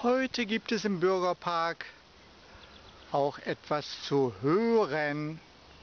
Heute gibt es im Bürgerpark auch etwas zu hören.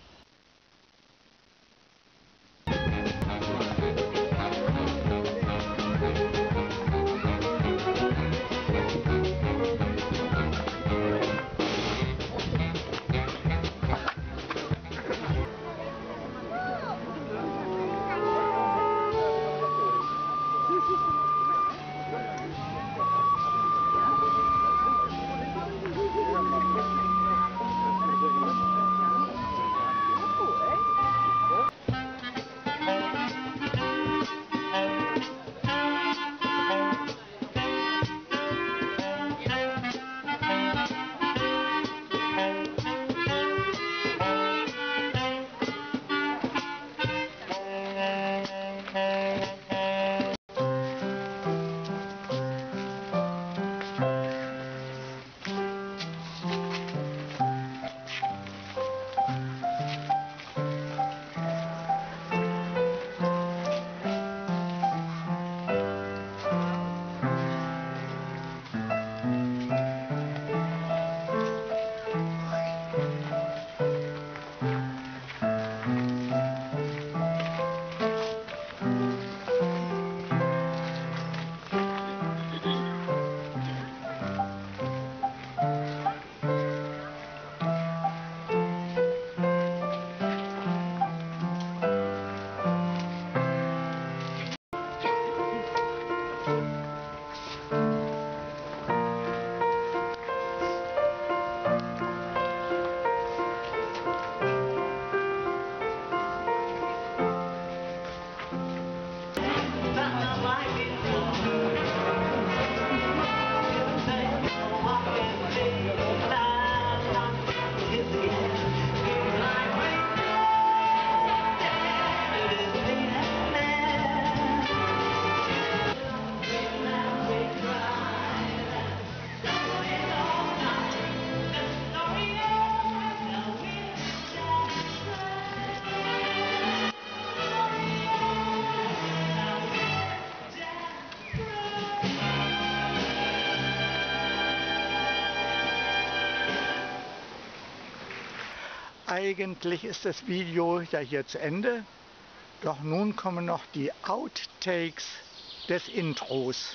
Eigentlich ist das Video ja hier zu Ende, doch nun kommen noch die Outtakes des Intros.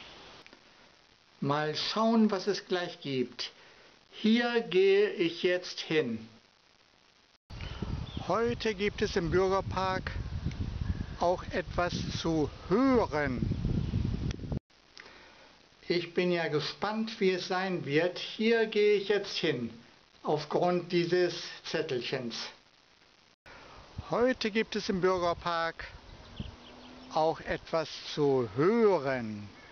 Mal schauen, was es gleich gibt. Hier gehe ich jetzt hin. Heute gibt es im Bürgerpark auch etwas zu hören. Ich bin ja gespannt, wie es sein wird. Hier gehe ich jetzt hin. Aufgrund dieses Zettelchens. Heute gibt es im Bürgerpark auch etwas zu hören.